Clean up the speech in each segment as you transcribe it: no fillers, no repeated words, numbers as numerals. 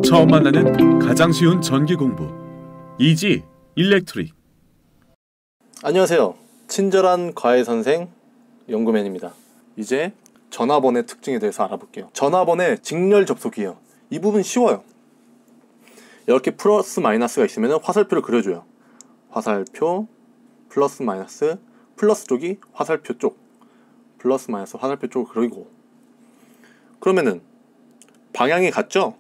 처음 만나는 가장 쉬운 전기 공부 이지 일렉트릭. 안녕하세요. 친절한 과외선생 연구맨입니다. 이제 전화번의 특징에 대해서 알아볼게요. 전화번의 직렬 접속이에요. 이 부분 쉬워요. 이렇게 플러스 마이너스가 있으면 화살표를 그려줘요. 화살표 플러스 마이너스, 플러스 쪽이 화살표 쪽, 플러스 마이너스 화살표 쪽을 그리고, 그러면은 방향이 같죠?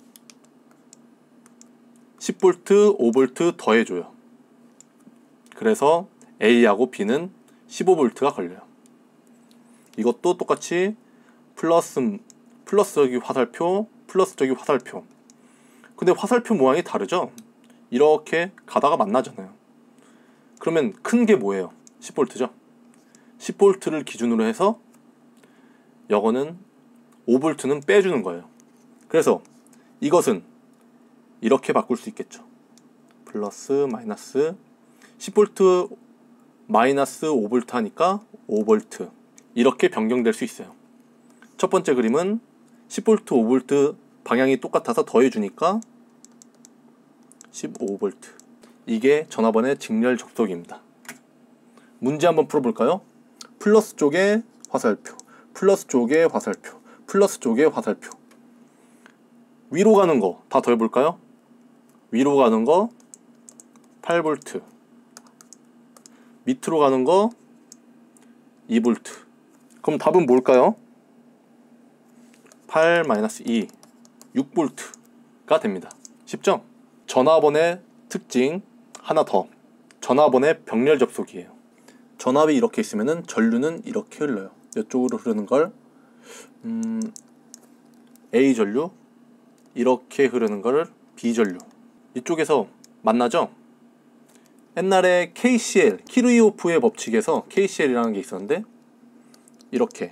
10V, 5V 더해줘요. 그래서 A하고 B는 15V가 걸려요. 이것도 똑같이 플러스 쪽이 화살표, 플러스 쪽이 화살표. 근데 화살표 모양이 다르죠? 이렇게 가다가 만나잖아요. 그러면 큰 게 뭐예요? 10V죠? 10V를 기준으로 해서 이거는 5V는 빼주는 거예요. 그래서 이것은 이렇게 바꿀 수 있겠죠. 플러스 마이너스 10V 마이너스 5V 하니까 5V 이렇게 변경될 수 있어요. 첫 번째 그림은 10V 5V 방향이 똑같아서 더해주니까 15V. 이게 전화번의 직렬 접속입니다. 문제 한번 풀어볼까요? 플러스 쪽에 화살표, 플러스 쪽에 화살표, 플러스 쪽에 화살표. 위로 가는 거 다 더해볼까요? 위로 가는 거 8V, 밑으로 가는 거 2V. 그럼 답은 뭘까요? 8-2, 6V가 됩니다. 쉽죠? 전화번의 특징 하나 더. 전화번의 병렬 접속이에요. 전압이 이렇게 있으면 전류는 이렇게 흘러요. 이쪽으로 흐르는 걸 A 전류, 이렇게 흐르는 걸 B 전류. 이쪽에서 만나죠? 옛날에 KCL, 키르이호프의 법칙에서 KCL이라는 게 있었는데 이렇게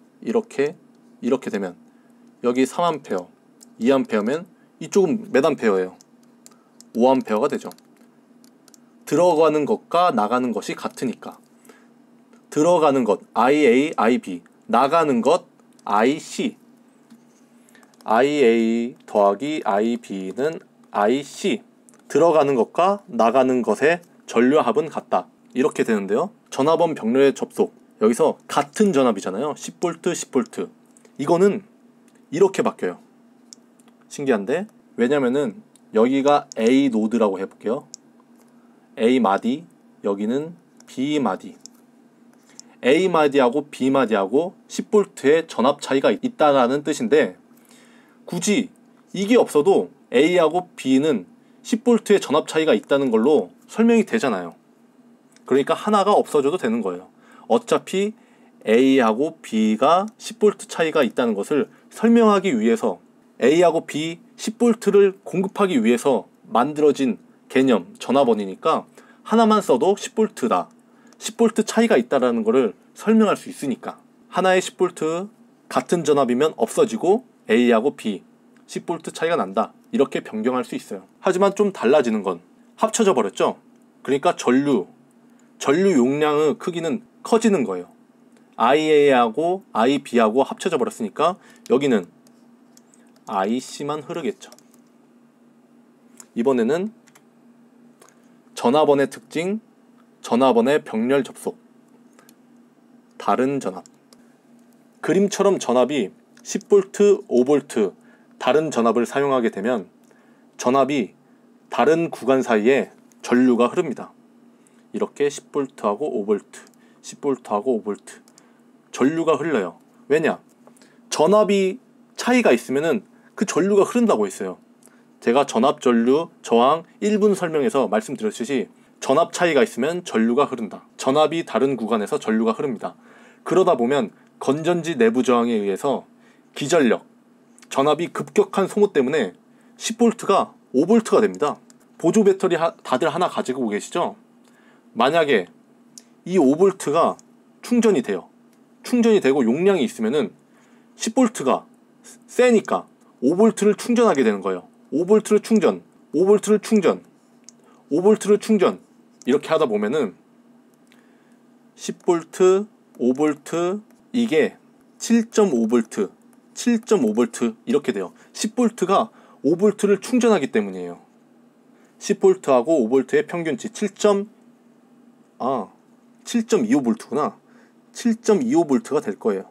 되면 여기 3A, 2A면 이쪽은 몇 A예요? 5A가 되죠. 들어가는 것과 나가는 것이 같으니까. 들어가는 것 IA, IB, 나가는 것 IC. IA 더하기 IB는 IC. 들어가는 것과 나가는 것의 전류합은 같다. 이렇게 되는데요. 전화번 병렬의 접속. 여기서 같은 전압이잖아요. 10V, 10V. 이거는 이렇게 바뀌어요. 신기한데? 왜냐면은 여기가 A 노드라고 해볼게요. A 마디, 여기는 B 마디. A 마디하고 B 마디하고 10V의 전압 차이가 있다라는 뜻인데, 굳이 이게 없어도 A하고 B는 10V의 전압 차이가 있다는 걸로 설명이 되잖아요. 그러니까 하나가 없어져도 되는 거예요. 어차피 A하고 B가 10V 차이가 있다는 것을 설명하기 위해서, A하고 B 10V를 공급하기 위해서 만들어진 개념, 전화번이니까 하나만 써도 10V다. 10V 차이가 있다는 것을 설명할 수 있으니까. 하나의 10V 같은 전압이면 없어지고 A하고 B 10V 차이가 난다. 이렇게 변경할 수 있어요. 하지만 좀 달라지는 건 합쳐져 버렸죠. 그러니까 전류 용량의 크기는 커지는 거예요. IA하고 IB하고 합쳐져 버렸으니까 여기는 IC만 흐르겠죠. 이번에는 전화번의 특징, 전화번의 병렬 접속. 다른 전압. 그림처럼 전압이 10V, 5V 다른 전압을 사용하게 되면 전압이 다른 구간 사이에 전류가 흐릅니다. 이렇게 10V하고 5V, 10V하고 5V 전류가 흘러요. 왜냐? 전압이 차이가 있으면은 그 전류가 흐른다고 했어요. 제가 전압 전류 저항 1분 설명에서 말씀드렸듯이 전압 차이가 있으면 전류가 흐른다. 전압이 다른 구간에서 전류가 흐릅니다. 그러다 보면 건전지 내부 저항에 의해서 기전력, 전압이 급격한 소모 때문에 10V가 5V가 됩니다. 보조 배터리 다들 하나 가지고 계시죠? 만약에 이 5V가 충전이 돼요. 충전이 되고 용량이 있으면은 10V가 세니까 5V를 충전하게 되는 거예요. 5V를 충전, 5V를 충전, 5V를 충전. 이렇게 하다 보면은 10V, 5V 이게 7.5V, 7.5V 이렇게 돼요. 10V가 5V를 충전하기 때문이에요. 10V하고 5V의 평균치 7.25V구나. 7.25V가 될 거예요.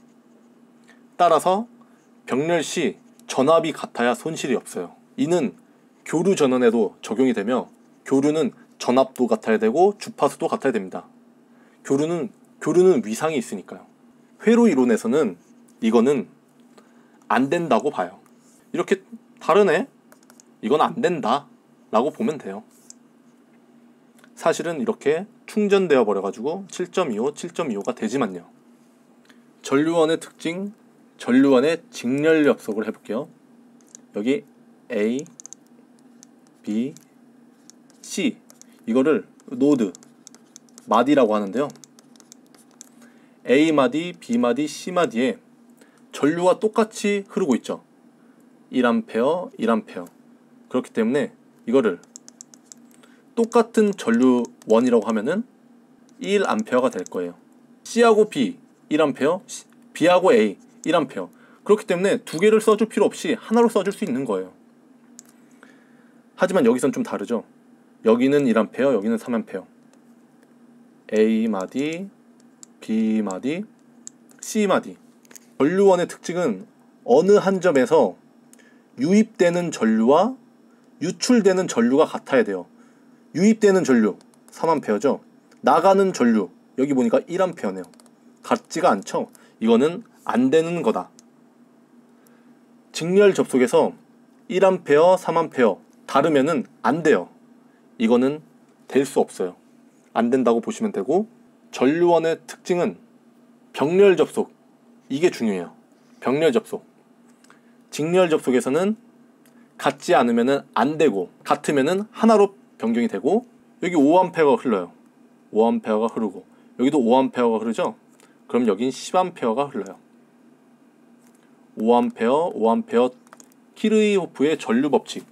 따라서 병렬 시 전압이 같아야 손실이 없어요. 이는 교류 전원에도 적용이 되며, 교류는 전압도 같아야 되고 주파수도 같아야 됩니다. 교류는 위상이 있으니까요. 회로 이론에서는 이거는 안 된다고 봐요. 이렇게 다르네? 이건 안 된다 라고 보면 돼요. 사실은 이렇게 충전되어 버려가지고 7.25, 7.25가 되지만요. 전류원의 특징, 전류원의 직렬 접속을 해볼게요. 여기 A, B, C, 이거를 노드, 마디라고 하는데요. A마디, B마디, C마디에 전류가 똑같이 흐르고 있죠. 1A, 1A. 그렇기 때문에 이거를 똑같은 전류원이라고 하면은 1A가 될 거예요. C하고 B, 1A, B하고 A, 1A. 그렇기 때문에 두 개를 써줄 필요 없이 하나로 써줄 수 있는 거예요. 하지만 여기선 좀 다르죠. 여기는 1A, 여기는 3A. A마디, B마디, C마디. 전류원의 특징은 어느 한 점에서 유입되는 전류와 유출되는 전류가 같아야 돼요. 유입되는 전류 3A죠. 나가는 전류 여기 보니까 1A네요. 같지가 않죠. 이거는 안 되는 거다. 직렬 접속에서 1A, 3A 다르면은 안 돼요. 이거는 될 수 없어요. 안 된다고 보시면 되고, 전류원의 특징은 병렬 접속, 이게 중요해요. 병렬 접속. 직렬 접속에서는 같지 않으면은 안 되고, 같으면은 하나로 변경이 되고, 여기 5A가 흘러요. 5A가 흐르고, 여기도 5A가 흐르죠. 그럼 여긴 10A가 흘러요. 5A 키르이호프의 전류 법칙.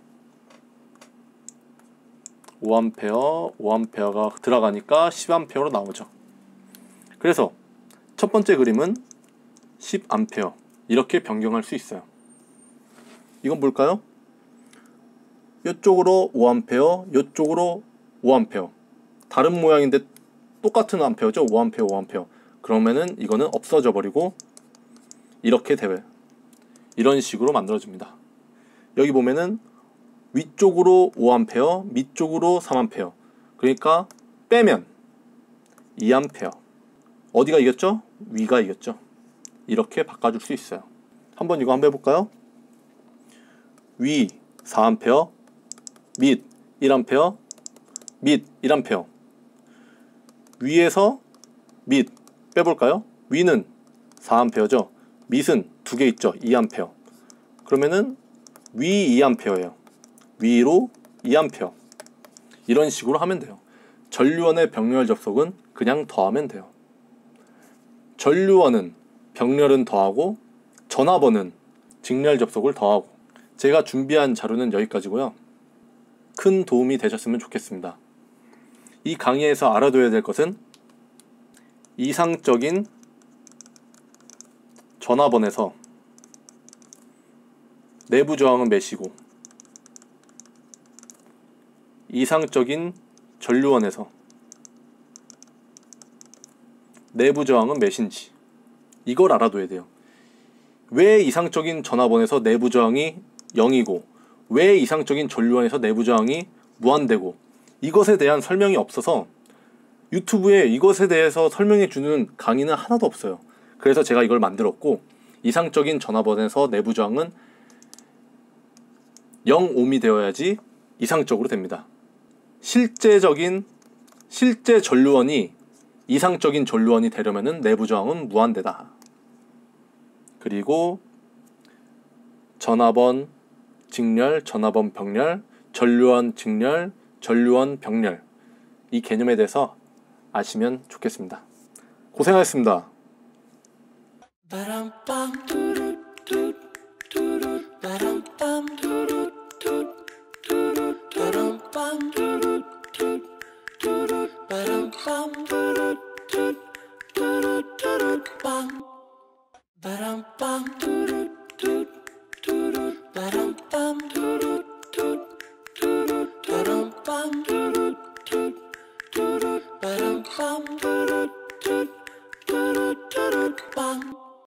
5A가 들어가니까 10A로 나오죠. 그래서 첫 번째 그림은 10A 이렇게 변경할 수 있어요. 이건 뭘까요? 이쪽으로 5A, 이쪽으로 5A. 다른 모양인데 똑같은 암페어죠. 5A, 5A. 그러면은 이거는 없어져 버리고 이렇게 돼요. 이런 식으로 만들어집니다. 여기 보면은 위쪽으로 5A, 밑쪽으로 3A. 그러니까 빼면 2A. 어디가 이겼죠? 위가 이겼죠. 이렇게 바꿔줄 수 있어요. 한번 이거 한번 해볼까요? 위 4A, 밑 1A, 밑 1A. 위에서 밑 빼볼까요? 위는 4A죠. 밑은 두 개 있죠. 2A. 그러면은 위 2A예요. 위로 2A. 이런 식으로 하면 돼요. 전류원의 병렬 접속은 그냥 더하면 돼요. 전류원은 병렬은 더하고 전압원은 직렬 접속을 더하고. 제가 준비한 자료는 여기까지고요. 큰 도움이 되셨으면 좋겠습니다. 이 강의에서 알아둬야 될 것은 이상적인 전압원에서 내부 저항은 몇이고, 이상적인 전류원에서 내부 저항은 몇인지, 이걸 알아둬야 돼요. 왜 이상적인 전압원에서 내부 저항이 0이고 왜 이상적인 전류원에서 내부 저항이 무한대고, 이것에 대한 설명이 없어서 유튜브에 이것에 대해서 설명해 주는 강의는 하나도 없어요. 그래서 제가 이걸 만들었고, 이상적인 전압원에서 내부 저항은 0옴이 되어야지 이상적으로 됩니다. 실제 전류원이 이상적인 전류원이 되려면은 내부 저항은 무한대다. 그리고 전압원 직렬, 전압원 병렬, 전류원 직렬, 전류원 병렬, 이 개념에 대해서 아시면 좋겠습니다. 고생하셨습니다. Ba-dum-bum.